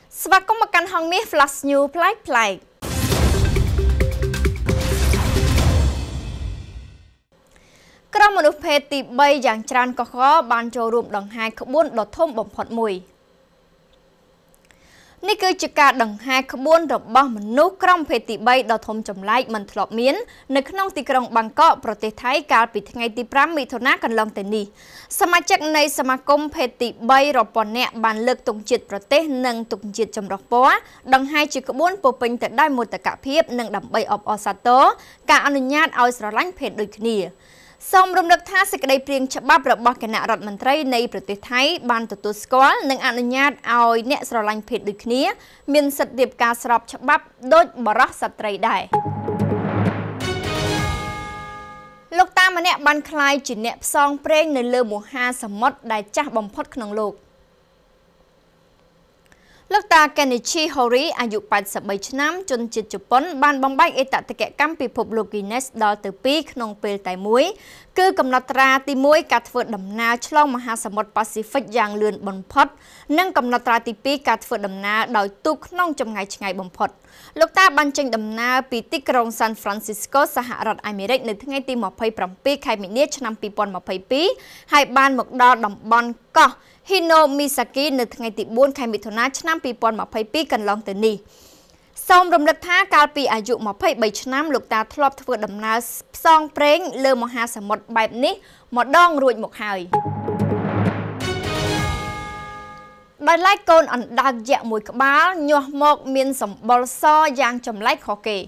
ស្វាគមន៍មកកាន់ហងមាស Flash News ប្លែកក្រុមមនុស្សភេទទី3យ៉ាងច្រើនកុះកបានចូលរួមដង្ហែក្បួនដ៏ធំបំផុតមួយនេះគឺជាការដង្ហែក្បួនរបស់មនុស្សក្រុមភេទទី3ដ៏ធំចម្លែកមិនធ្លាប់មាននៅក្នុងទីក្រុងបាងកកប្រទេសថៃកាលពីថ្ងៃទី5មិថុនាកន្លងទៅនេះសមាជិកនៃសមាគមភេទទី3រាប់ពាន់នាក់បានលើកទង់ជាតិប្រទេសនិងទង់ជាតិចម្រុះពណ៌ដង្ហែជាក្បួនពោពេញទៅដោយមោទកភាពនិងដើម្បីអបអរសាទរការអនុញ្ញាតឲ្យស្រឡាញ់ភេទដូចគ្នាសូមរំលឹកថាសេចក្តីព្រាងច្បាប់របស់គណៈរដ្ឋមន្ត្រីនៃប្រទេសថៃបានទទួលស្គាល់និងអនុញ្ញាតឲ្យអ្នកស្រឡាញ់ភេទដូចគ្នាមានសិទ្ធិរៀបការស្របច្បាប់ដូចបរិសុទ្ធស្ត្រីដែរលោកតាម្នាក់បានក្លាយជាអ្នកផ្សងព្រេងនៅលើមហាសមុទ្រដែលចាស់បំផុតក្នុងលោកលោកតា Kenichi Hori អាយុ83ឆ្នាំជនជាតិជប៉ុនបានបំបែកអេតតកកម្មពិភពលោក Guinness ដល់ទៅ2ក្នុងពេលតែមួយគឺកំណត់ត្រាទី1ការធ្វើដំណើរឆ្លងមហាសមុទ្រ Pacific យ៉ាងលឿនបំផុតនិងកំណត់ត្រាទី2ការធ្វើដំណើរដោយទូកក្នុងចម្ងាយឆ្ងាយបំផុតលោកតាបានចេញដំណើរពីទីក្រុង San Francisco សហរដ្ឋអាមេរិកនៅថ្ងៃទី27ខែមីនាឆ្នាំ2022ហើយបានមកដល់តំបន់កោះHinomizuki នៅថ្ងៃទី4ខែមិថុនាឆ្នាំ2022កន្លងទៅនេះសូមរំលឹកថាកាលពីអាយុ23ឆ្នាំលោកតាធ្លាប់ធ្វើដំណើរផ្សងព្រេងលើមហាសមុទ្របែបនេះម្ដងរួចមកហើយដោយឡែកកូនអណ្ដើកយក្សមួយក្បាលញាស់មកមានសម្បុរសយ៉ាងចម្លែកខុសគេ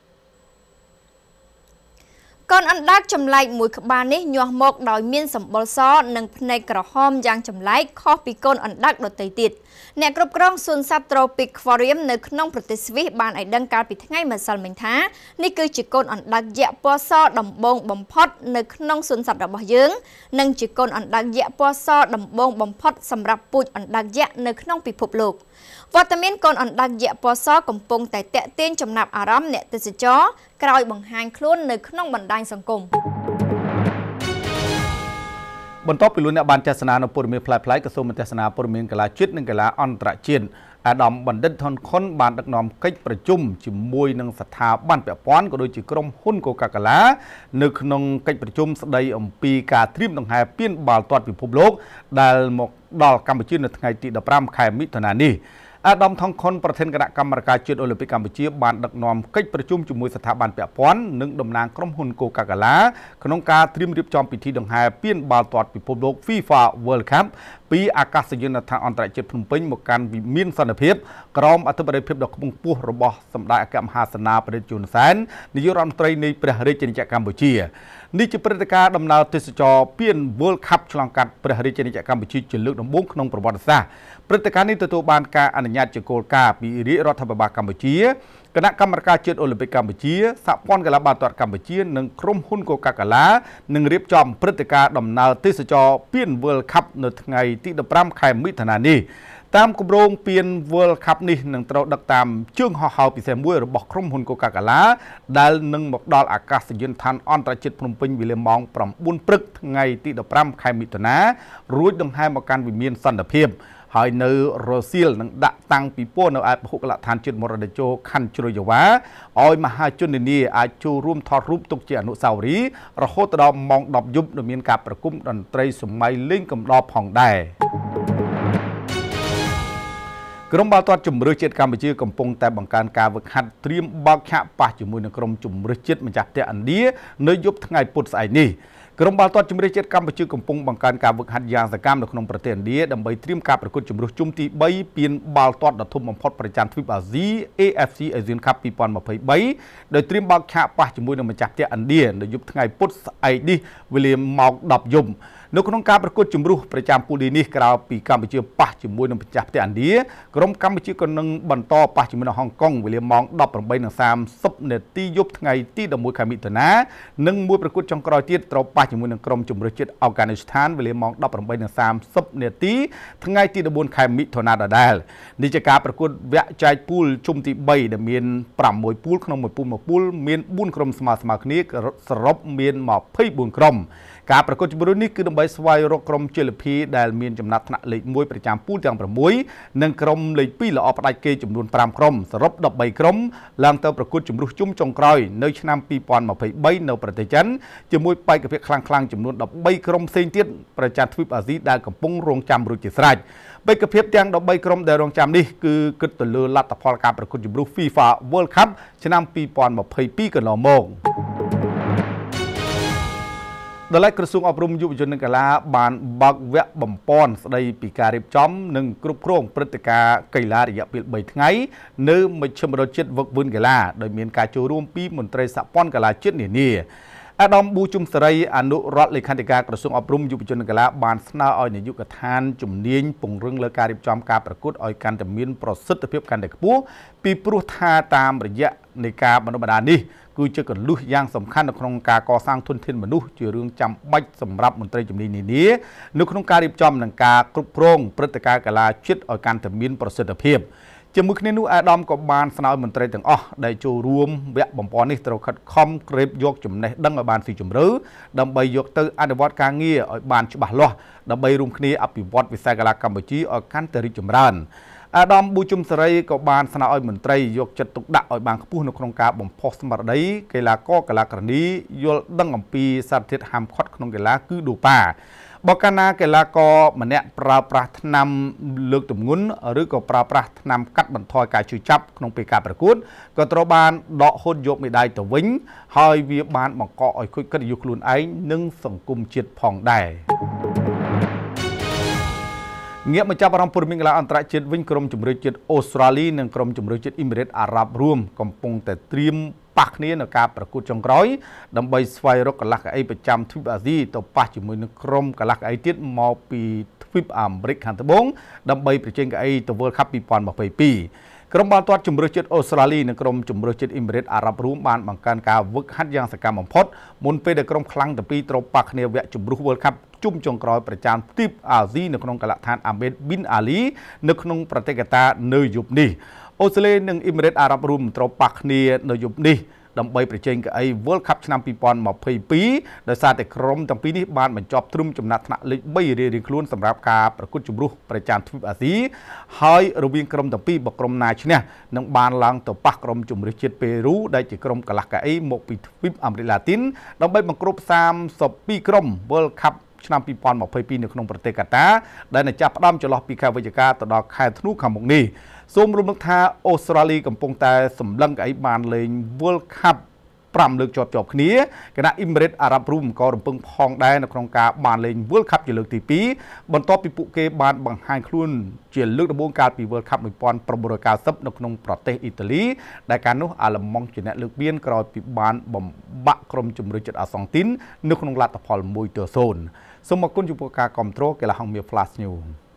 កូនអណ្ដើកចម្លែកមួយក្បាលនេះញាស់មកដោយមានសម្បុរសនិងភ្នែកក្រហមយ៉ាងចម្លែកខុសពីកូនអណ្ដើកដទៃទៀតអ្នកគ្រប់គ្រងសួនសត្វ Tropic Aquarium នៅក្នុងប្រទេសស្វីសបានឲ្យដឹងកាលពីថ្ងៃម្សិលមិញថានេះគឺជាកូនអណ្ដើកយក្សពណ៌សដំបងបំផុតនៅក្នុងសួនសត្វរបស់យើងនិងជាកូនអណ្ដើកយក្សពណ៌សដំបងបំផុតសម្រាប់ពូជអណ្ដើកយក្សនៅក្នុងពិភពលោកវត្តមានកូនអណ្ដើកយក្សពណ៌សកំពុងតែទាក់ទាញចំណាប់អារម្មណ៍អ្នកទេសចរក្រោយបង្ហាញខ្លួននៅក្នុងបណ្ដាញសង្គមបន្ទាប់ពីលោកអ្នកបានទស្សនានៅព័ត៌មានផ្លែផ្លែក៏សូមទស្សនាព័ត៌មានកីឡាជាតិនិងកីឡាអន្តរជាតិអាដាមបណ្ឌិតថនខុនបានដឹកនាំកិច្ចប្រជុំជាមួយនឹងស្ថាប័នពាក់ព័ន្ធក៏ដូចជាក្រុមហ៊ុនកូកាកាឡានៅក្នុងកិច្ចប្រជុំស្ដីអំពីការត្រៀមដង្ហែពានបាល់ទាត់ពិភពលោកដែលមកដល់កម្ពុជានៅថ្ងៃទី15ខែមិថុនានេះអាដាមថងខុនប្រធានគណៈកម្មការជាតិអូឡ িম্প ិកកម្ពុជាបានដឹកនាំកិច្ចប្រជុំជាមួយស្ថាប័នពាក់ព័ន្ធនិងតំណាងក្រុមហ៊ុនកូកាកាឡាក្នុងការត្រៀមរៀបចំពិធីដង្ហែពានបាល់ទាត់ពិភពលោក FIFA World Cup ពីអាកាសយានដ្ឋានអន្តរជាតិភ្នំពេញមកកាន់វិមានសន្តិភាពក្រមអធិបតីភាពដ៏ខ្ពង់ខ្ពស់របស់សម្ដេចអគ្គមហាសេនាបតីជួនសែននាយករដ្ឋមន្ត្រីនៃព្រះរាជាណាចក្រកម្ពុជានេះជាព្រឹត្តិការណ៍ដំណើរទេសចរពាន World Cup ឆ្លងកាត់ព្រះរាជាណាចក្រកម្ពុជាជាលើកដំបូងក្នុងប្រវត្តិសាស្ត្រព្រឹត្តិការណ៍នេះទទួលបានការអនុញ្ញាតជាគោលការណ៍ពីរាជរដ្ឋាភិបាលកម្ពុជាគណៈកម្មការជាតិអូឡ িম্প ិកកម្ពុជាសហព័ន្ធកីឡាបាល់ទាត់កម្ពុជានិងក្រុមហ៊ុនកូកាកាឡានឹងរៀបចំព្រឹត្តិការណ៍ដំណើរទេសចរពាន World Cup នៅថ្ងៃទី15ខែមិថុនានេះតាមគម្រោងពាន World Cup នេះនឹងត្រូវដឹកតាមជើងហោះហើរពិសេសមួយរបស់ក្រុមហ៊ុនកូកាកាឡាដែលនឹងមកដល់អាកាសយានដ្ឋានអន្តរជាតិភ្នំពេញវេលាម៉ោង9ព្រឹកថ្ងៃទី15ខែមិថុនារួចដង្ហែមកកាន់វិមានសន្តិភាពហើយនៅរសៀលនឹងដាក់តាំងពីពោះនៅឯពហុកលដ្ឋានជាតិមរតកជោខណ្ឌជ្រោយយ៉ាវ៉ាឲ្យមហាជននានាអាចចូលរួមថតរូបទុកជាអនុស្សាវរីយ៍រហូតដល់ម៉ោង10យប់ដែលមានការប្រគំតន្ត្រីសម័យលេងកំដរផងដែរក្រុមបាល់ទាត់ជម្រើសជាតិកម្ពុជាកំពុងតែបង្កើនការហ្វឹកហាត់ត្រៀមបើកឆាកប៉ះជាមួយនឹងក្រុមជម្រើសជាតិម្ចាស់ផ្ទះឥណ្ឌានៅយប់ថ្ងៃពុធស្អែកនេះក្រុមបាល់ទាត់ជម្រើសជាតិកម្ពុជាកំពុងបង្កើនការហ្វឹកហាត់យ៉ាងសកម្មនៅក្នុងប្រទេសឥណ្ឌាដើម្បីត្រៀមការប្រកួតជម្រើសជុំទី3ពានបាល់ទាត់ដ៏ធំបំផុតប្រចាំទ្វីបអាស៊ី AFC Asian Cup 2023ដោយត្រៀមបើកឆាកប៉ះជាមួយនឹងម្ចាស់ផ្ទះឥណ្ឌានៅយប់ថ្ងៃពុធស្អែកនេះវេលាម៉ោង10យប់នៅក្នុងការប្រកួតជម្រុះប្រចាំពូល D នេះក្រៅពីកម្ពុជាប៉ះជាមួយនឹងម្ចាស់ផ្ទះឥណ្ឌាក្រុមកម្ពុជាក៏នឹងបន្តប៉ះជាមួយនឹងហុងកុងវេលាម៉ោង 18:30 នាទីយប់ថ្ងៃទី11ខែមិថុនានិងមួយប្រកួតចុងក្រោយទៀតត្រូវប៉ះជាមួយនឹងក្រុមជម្រើសជាតិអាហ្វហ្គានីស្ថានវេលាម៉ោង 18:30 នាទីថ្ងៃទី14ខែមិថុនាដដែលនេះជាការប្រកួតវគ្គចែកពូលជុំទី3ដែលមាន6ពូលក្នុងមួយពូលមាន4ក្រុមស្មើគ្នាសរុបមាន24ក្រុមការប្រកួតជម្រើសនេះគឺដើម្បីស្វែងរកក្រុមជលភីដែលមានចំណាត់ថ្នាក់លេខ1ប្រចាំពូលទាំង6និងក្រុមលេខ2ល្អផ្ដាច់គេចំនួន5ក្រុមសរុប13ក្រុមឡើងទៅប្រកួតជម្រើសជុំចុងក្រោយនៅឆ្នាំ2023នៅប្រទេសចិនជាមួយបេក្ខភាពខ្លាំងៗចំនួន13ក្រុមផ្សេងទៀតប្រចាំទ្វីបអាស៊ីដែលកំពុងរងចាំរួចជាស្រេចបេក្ខភាពទាំង13ក្រុមដែលរងចាំនេះគឺគិតទៅលើលទ្ធផលការប្រកួតជម្រើស FIFA World Cup ឆ្នាំ2022កន្លងមកដល់ក្រសួងអប់រំយុវជននិងកីឡាបានបើកវគ្គបំពេញស្ដីពីការរៀបចំនិងគ្រប់គ្រងព្រឹត្តិការណ៍កីឡារយៈពេល3ថ្ងៃនៅមជ្ឈមណ្ឌលជាតិវឹកវឺនកីឡាដោយមានការចូលរួមពីមន្ត្រីសហព័ន្ធកីឡាជាតិនានាអាដាមប៊ូជុំសេរីអនុរដ្ឋលេខាធិការក្រសួងអប់រំយុវជននិងកីឡាបានស្នើឲ្យនាយកដ្ឋានជំនាញពង្រឹងលើការរៀបចំការប្រកួតឲ្យកាន់តែមានប្រសិទ្ធភាពកាន់តែខ្ពស់ពីព្រោះថាតាមរយៈនៃការបណ្ដុះបណ្ដាលនេះគឺជាកលុះយ៉ាងសំខាន់នៅក្នុងការកសាងធនធានមនុស្សជារឿងចាំបាច់សម្រាប់មន្ត្រីជំនាញនានានៅក្នុងការរៀបចំនិងការគ្រប់គ្រងព្រឹត្តិការណ៍កីឡាជាតិឲ្យកាន់តែមានប្រសិទ្ធភាពជាមួយគ្នានោះអាដាមក៏បានស្នើមន្ត្រីទាំងអស់ដែលចូលរួមវគ្គបំពេញនេះត្រូវខិតខំក្រេបយកចំណេះដឹងឲ្យបានស៊ីជម្រៅដើម្បីយកទៅអនុវត្តការងារឲ្យបានច្បាស់លាស់ដើម្បីរួមគ្នាអភិវឌ្ឍវិស័យកីឡាកម្ពុជាឲ្យកាន់តែរីកចម្រើនអាដាមប៊ូជុំសេរីក៏បានស្នើឲ្យមន្ត្រីយកចិត្តទុកដាក់ឲ្យបានខ្ពស់នៅក្នុងការបំផុសស្មារតីកីឡាករកីឡាករនីយល់ដឹងអំពីសារធាតុហាមឃាត់ក្នុងកីឡាគឺដូប៉ាបើកាលណាកីឡាករម្នាក់ប្រើប្រាស់ថ្នាំលើកទម្ងន់ឬក៏ប្រើប្រាស់ថ្នាំកាត់បន្ថយការឈឺចាប់ក្នុងពេលការប្រកួតក៏ត្រូវបានដកហូតយកមេដាយទៅវិញហើយវាបានបង្កឲ្យខូចកិត្តិយសខ្លួនឯងនិងសង្គមជាតិផងដែរងាកមកចាប់អារម្មណ៍ព័ត៌មានកីឡាអន្តរជាតិវិញក្រុមជម្រើសជាតិអូស្ត្រាលីនិងក្រុមជម្រើសជាតិអ៊ីមីរ៉េតអារ៉ាប់រួមកំពុងតែត្រៀមប៉ះគ្នានៅការប្រកួតចុងក្រោយដើម្បីស្វែងរកកីឡាករប្រចាំទ្វីបអាស៊ីទៅប៉ះជាមួយនឹងក្រុមកីឡាករទៀតមកពីទ្វីបអាមេរិកខាងត្បូងដើម្បីប្រជែងកីឡាទៅ World Cup 2022ក្រុមបាល់ទាត់ជម្រើសជាតិអូស្ត្រាលីនិងក្រុមជម្រើសជាតិអ៊ីមីរ៉េតអារ៉ាប់រួមបានបង្កើនការវឹកហាត់យ៉ាងសកម្មបំផុតមុនពេលដែលក្រុមខ្លាំងទាំងពីរត្រូវប៉ះគ្នាវគ្គជម្រើស World Cup ជុំចុងក្រោយប្រចាំទ្វីបអាស៊ីនៅក្នុងកីឡដ្ឋានអាមេតប៊ីនអាលីនៅក្នុងប្រទេសកាតានៅយប់នេះអូស្ត្រាលីនិងអ៊ីមីរ៉េតអារ៉ាប់រួមត្រូវប៉ះគ្នានៅយប់នេះដើម្បីប្រជែងកីឡា World Cup ឆ្នាំ2022ដោយសារតែក្រុមទាំងពីរនេះបានបញ្ចប់ទ្រឹមចំណាត់ថ្នាក់លេខ3រៀងៗខ្លួនសម្រាប់ការប្រកួតជម្រើសប្រចាំទ្វីបអាស៊ីហើយរវាងក្រុមទាំងពីរបើក្រុមណាឈ្នះនឹងបានឡើងទៅប៉ះក្រុមជម្រើសជាតិប៉េរូដែលជាក្រុមកីឡាករមកពីទ្វីបអាមេរិកឡាទីនដើម្បីបង្គ្រប់32ក្រុម World Cup ឆ្នាំ2022នៅក្នុងប្រទេសកាតាដែលនឹងចាប់ផ្ដើមចន្លោះពីខែវិច្ឆិកាទៅដល់ខែធ្នូខាងមុខនេះសូមរំលឹកថាអូស្ត្រាលីកំពុងតែសម្លឹងកីឡាបានលេង World Cup 5លើកជាប់គ្នាគណៈអ៊ីមីរ៉េតអារ៉ាប់រួមក៏រំពឹងផងដែរនៅក្នុងការបានលេង World Cup ជាលើកទី2បន្ទាប់ពីពួកគេបានបង្ហាញខ្លួនជាលើកដំបូងកាលពី World Cup 1990នៅក្នុងប្រទេសអ៊ីតាលីដែលកាលនោះអាឡឺម៉ង់ជាអ្នកលើកបៀនក្រោយពីបានបំបាក់ក្រុមជម្រើសជាតិអាសង់ទីននៅក្នុងលទ្ធផល1-0សូមអរគុណចំពោះការគាំទ្រកីឡាហង្សមាស Flash News